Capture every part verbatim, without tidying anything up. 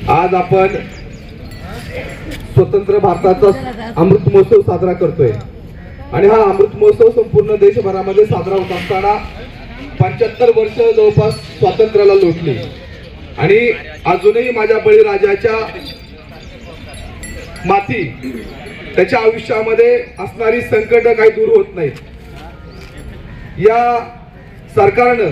आज आपण स्वतंत्र भारताचा अमृत महोत्सव साजरा करतोय आणि हा अमृत महोत्सव संपूर्ण देशभरामध्ये साजरा होत असताना पंच्याहत्तर वर्ष जवळपास स्वातंत्र्याला लोटली आणि अजूनही माझ्या बळीराजाच्या माथी त्याच्या आयुष्यामध्ये असणारी संकट काही दूर होत नाहीत। या सरकारनं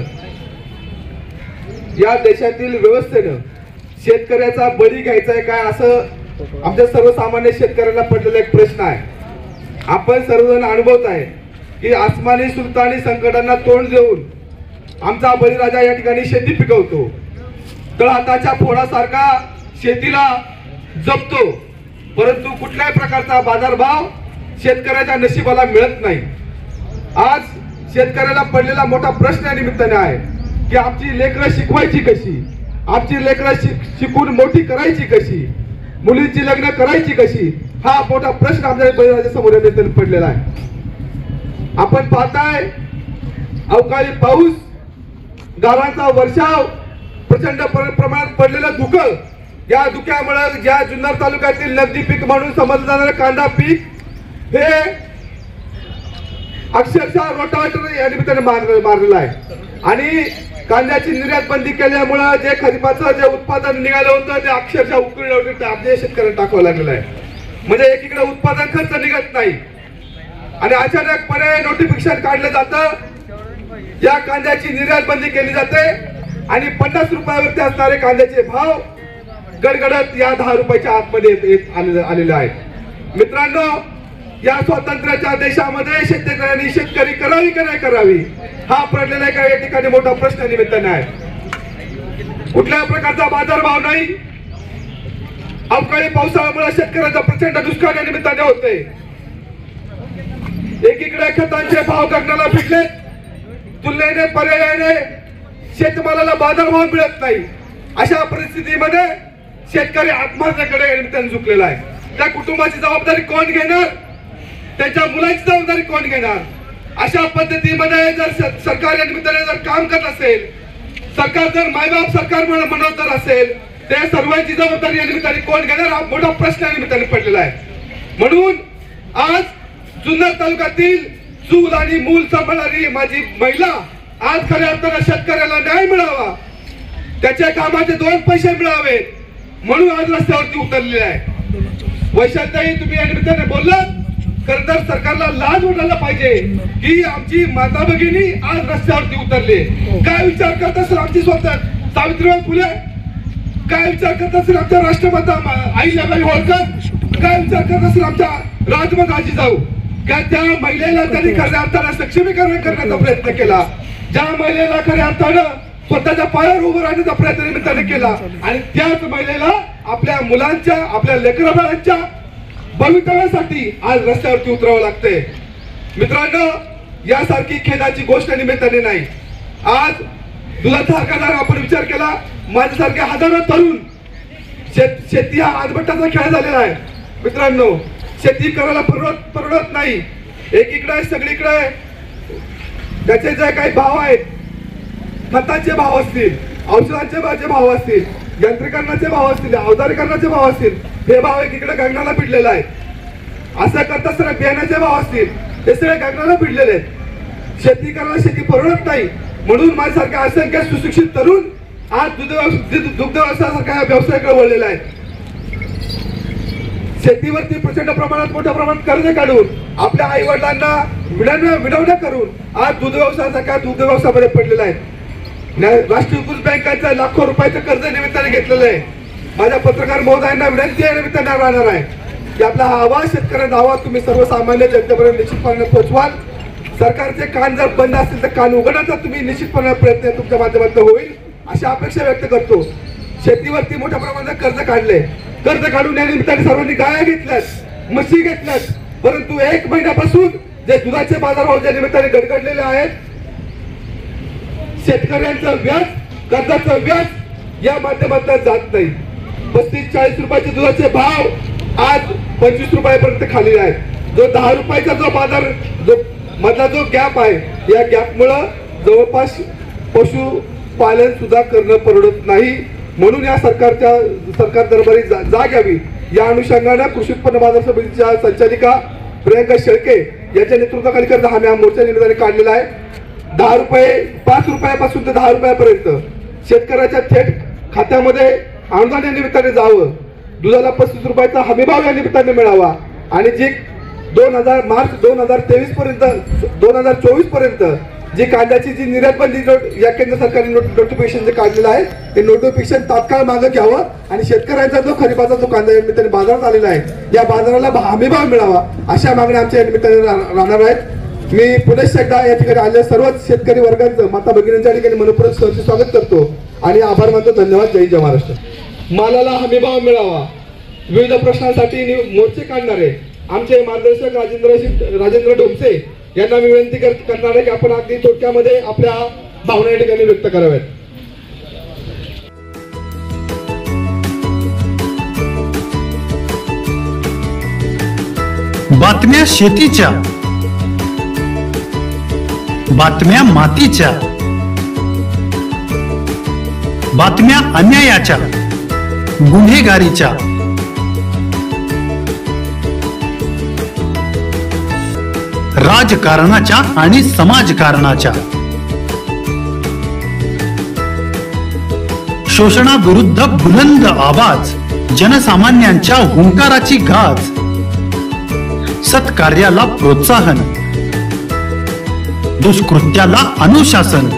या देशातील व्यवस्थेनं शेतकऱ्याचा बळी घ्यायचा आहे काय असं आमच्या सर्वसामान्य शेतकऱ्यांना पडलेला एक प्रश्न आहे। आपण सर्वजण अनुभवत आहे की आसमानी सुलतानी संकटांना तोंड देऊन आमचा बळीराजा या ठिकाणी शेती पिकवतो, तळहाताच्या फोडासारखा शेतीला जपतो, परंतु कुठल्याही प्रकारचा बाजारभाव शेतकऱ्याच्या नशिबाला मिळत नाही। आज शेतकऱ्याला पडलेला मोठा प्रश्न या निमित्ताने आहे की आमची लेकरं शिकवायची कशी, आमची लेकरं शिकून मोठी करायची कशी, मुलींची लग्न करायची कशी, हा मोठा प्रश्न आमच्या बळीराजा समोर पडलेला आहे। आपण पाहताय अवकाळी पाऊस, गारांचा वर्षाव, प्रचंड प्रमाणात पडलेलं धुकं, या धुक्यामुळे ज्या जुन्नर तालुक्यातील नगदी पीक म्हणून समजलं जाणारं कांदा पीक हे अक्षरशः रोटावेटर या निमित्ताने मारलेलं आहे आणि कांद्याची निर्यात बंदी केल्यामुळे जे खरीपाचं जे उत्पादन निघालं होतं ते अक्षरशः उकळून आपल्या शेतकऱ्यांना टाकावं लागलेलं आहे। म्हणजे एकीकडे उत्पादन खर्च निघत नाही आणि अचानकपणे नोटिफिकेशन काढलं जातं, या कांद्याची निर्यात बंदी केली जाते आणि पन्नास रुपयावरती असणारे कांद्याचे भाव गडगडत या दहा रुपयाच्या आतमध्ये आलेले आहेत। मित्रांनो, या स्वातंत्र्याच्या देशामध्ये शेतकऱ्यांनी शेतकरी करावी का नाही करावी हा पडलेला एका या ठिकाणी मोठा प्रश्न निमित्ताने आहे। कुठल्या प्रकारचा बाजारभाव नाही, अवकाळी पावसाळ्यामुळे शेतकऱ्याचा प्रचंड दुष्काळ या निमित्ताने होते। एकीकडे खतांचे भाव गगनाला भिडले, तुलनेने पर्यायाने शेतमालाला बाजारभाव मिळत नाही। अशा परिस्थितीमध्ये शेतकरी आत्महत्येकडे या निमित्ताने झुकलेला आहे। त्या कुटुंबाची जबाबदारी कोण घेणार, त्याच्या मुलाची जबाबदारी कोण घेणार? अशा पद्धतीमध्ये जर सरकार या निमित्ताने जर काम करत असेल, सरकार जर मायबाप सरकार म्हणत जर असेल, त्या सर्वांची जबाबदारी या निमित्ताने कोण घेणार हा मोठा प्रश्न या निमित्ताने पडलेला आहे। म्हणून आज जुन्नर तालुक्यातील चूल आणि मूल सांभाळणारी माझी महिला आज खऱ्या अर्थाने शेतकऱ्याला न्याय मिळावा, त्याच्या कामाचे दोन पैसे मिळावेत म्हणून आज रस्त्यावरती उतरलेले आहे। वैशालताई, तुम्ही या निमित्ताने बोललात, खरं तर सरकारला लाज वाटायला पाहिजे की आमची माता भगिनी आज रस्त्यावरती उतरले। काय विचार करत असेल आमची स्वतः सावित्रीबाई फुले, काय विचार करत असेल आमच्या राष्ट्रमाता अहिल्याबाई होळकर, काय विचार करत असेल आमच्या राजमाता जिजाऊ, का त्या महिलेला त्यांनी खऱ्या अर्थानं सक्षमीकरण करण्याचा प्रयत्न केला, ज्या महिलेला खऱ्या अर्थानं स्वतःच्या पायावर उभं राहण्याचा प्रयत्न निमित्ताने केला आणि त्याच महिलेला आपल्या मुलांच्या आपल्या लेकराबाळांच्या भवितव्यासाठी आज रस्त्यावरती उतरावं लागतंय। मित्रांनो, यासारखी खेदाची गोष्ट निमित्ताने नाही। आज दुधाचा हक्कादार आपण विचार केला, माझ्यासारखे हजारो तरुण शेत शेती हा आजबट्टाचा खेळ झालेला आहे। मित्रांनो, शेती करायला परवडत परवडत नाही। एकीकडे सगळीकडे त्याचे जे काही भाव आहेत, खताचे भाव असतील, औषधांचे भाव असतील, यंत्रीकरणाचे भाव असतील, अवजारीकरणाचे भाव असतील, हे भाव एकीकडे गगनाला भिडलेला आहे। असं करता सर बियाण्याचे भाव असतील, हे सगळे गगनाला भिडलेले आहेत। शेती करायला शेती परवडत नाही म्हणून माझ्यासारख्या असंख्य सुशिक्षित तरुण आज दुग्ध दुग्ध व्यवसायासारख्या व्यवसायाकडे वळलेला आहे। शेतीवरती प्रचंड प्रमाणात मोठ्या प्रमाणात कर्ज काढून आपल्या आई वडिलांना विडवण्या विडवण्या करून आज दूध व्यवसायासारख्या दुग्ध व्यवसायामध्ये पडलेला आहे। राष्ट्रीयकृत बँकांचं लाखो रुपयाचं कर्ज निमित्ताने घेतलेलं आहे। माझ्या पत्रकार महोदयांना विनंती आहे निमित्ताने राहणार आहे की आपला हा आवाज शेतकऱ्यांचा आवाज तुम्ही सर्वसामान्य जनतेपर्यंत निश्चितपणे पोहोचवाल। सरकारचे कान जर बंद असतील तर कान उघडण्याचा तुम्ही निश्चितपणे प्रयत्न तुमच्या माध्यमातून होईल अशी अपेक्षा व्यक्त करतो। शेतीवरती मोठ्या प्रमाणात कर्ज काढले, कर्ज काढून या निमित्ताने सर्वांनी गाया घेतल्यात, म्हशी घेतल्यात, परंतु एक महिन्यापासून जे दुधाचे बाजारभाव ज्या निमित्ताने गडगडलेले आहेत, शेतकऱ्यांचं व्याज, कर्जाचं व्याज या माध्यमातून जात नाही। पस्तीस चाळीस रुपयाचे दुधाचे भाव आज पंचवीस रुपयापर्यंत खाली आहेत। जो दहा रुपयाचा जो बाजार जो मधला जो गॅप आहे, या गॅपमुळे जवळपास पशुपालन सुद्धा करणं परवडत नाही। म्हणून या सरकारच्या सरकार दरबारी जा, जाग यावी या अनुषंगाने कृषी उत्पन्न बाजार समितीच्या संचालिका प्रियंका शेळके यांच्या नेतृत्वाखाली करता हा मोर्चा निमित्ताने काढलेला आहे. दहा रुपये पाच रुपयापासून ते दहा रुपयापर्यंत शेतकऱ्याच्या थेट खात्यामध्ये अनुदान या निमित्ताने जावं. दुधाला पस्तीस रुपयाचा हमीभाव या निमित्ताने मिळावा आणि जी दोन हजार मार्च दोन हजार तेवीस पर्यंत दोन हजार चोवीस पर्यंत जी कांद्याची जी निर्यात बंदी या केंद्र सरकारने नोटिफिकेशन जे काढलेलं आहे ते नोटिफिकेशन तात्काळ मागे घ्यावं आणि शेतकऱ्यांचा जो खरीपाचा जो कांदा या निमित्ताने बाजारात आलेला आहे या बाजाराला हमीभाव मिळावा अशा मागण्या आमच्या या निमित्ताने राहणार आहेत. मी पुनश्च एकदा या ठिकाणी आलेल्या सर्वच शेतकरी वर्गांचं माता भगिनींच्या ठिकाणी मनपूर्वक स्वागत करतो आणि आभार मानतो. धन्यवाद. जय जय महाराष्ट्र. मालाला हमीभाव मिळावा विविध प्रश्नांसाठी मोर्चे काढणारे आमचे मार्गदर्शक राजेंद्र राजेंद्र डोमसे यांना मी विनंती करणार आहे की आपण अगदी थोडक्यामध्ये आपल्या भावना या ठिकाणी व्यक्त कराव्यात. बातम्या शेतीच्या, बातम्या मातीच्या, बातम्या अन्यायाच्या, गुन्हेगारीच्या, राजकारणाच्या आणि समाजकारणाच्या, शोषणाविरुद्ध बुलंद आवाज, जनसामान्यांच्या हुंकाराची गाज, सत्कार्याला प्रोत्साहन, दुष्कृत्याला अनुशासन,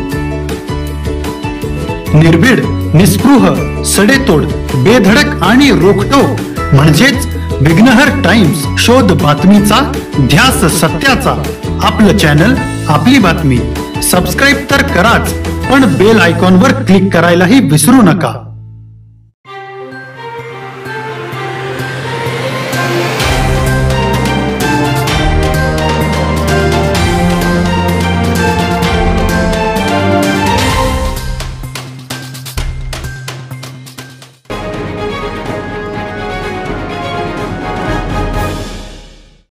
निर्भीड, निस्पृह, सडेतोड, बेधडक आणि रोखटोक म्हणजेच विघ्नहर टाइम्स. शोध बातमीचा, ध्यास सत्याचा. आपलं चॅनल, आपली बातमी. सबस्क्राईब तर कराच, पण बेल आयकॉनवर क्लिक करायलाही विसरू नका.